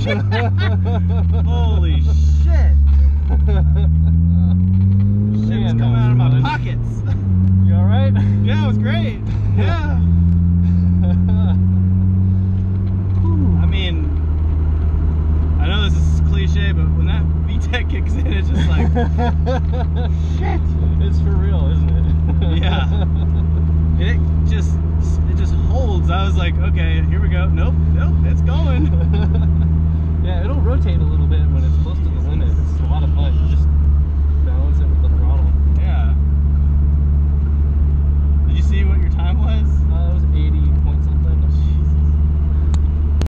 Holy shit! Shit's coming out of my pockets. You alright? Yeah, it was great. Yeah. I mean, I know this is cliche, but when that VTEC kicks in, it's just like, shit. It's for real, isn't it? Yeah. It just holds. I was like, okay, here we go. Nope, it's going. Yeah, it'll rotate a little bit when it's close to the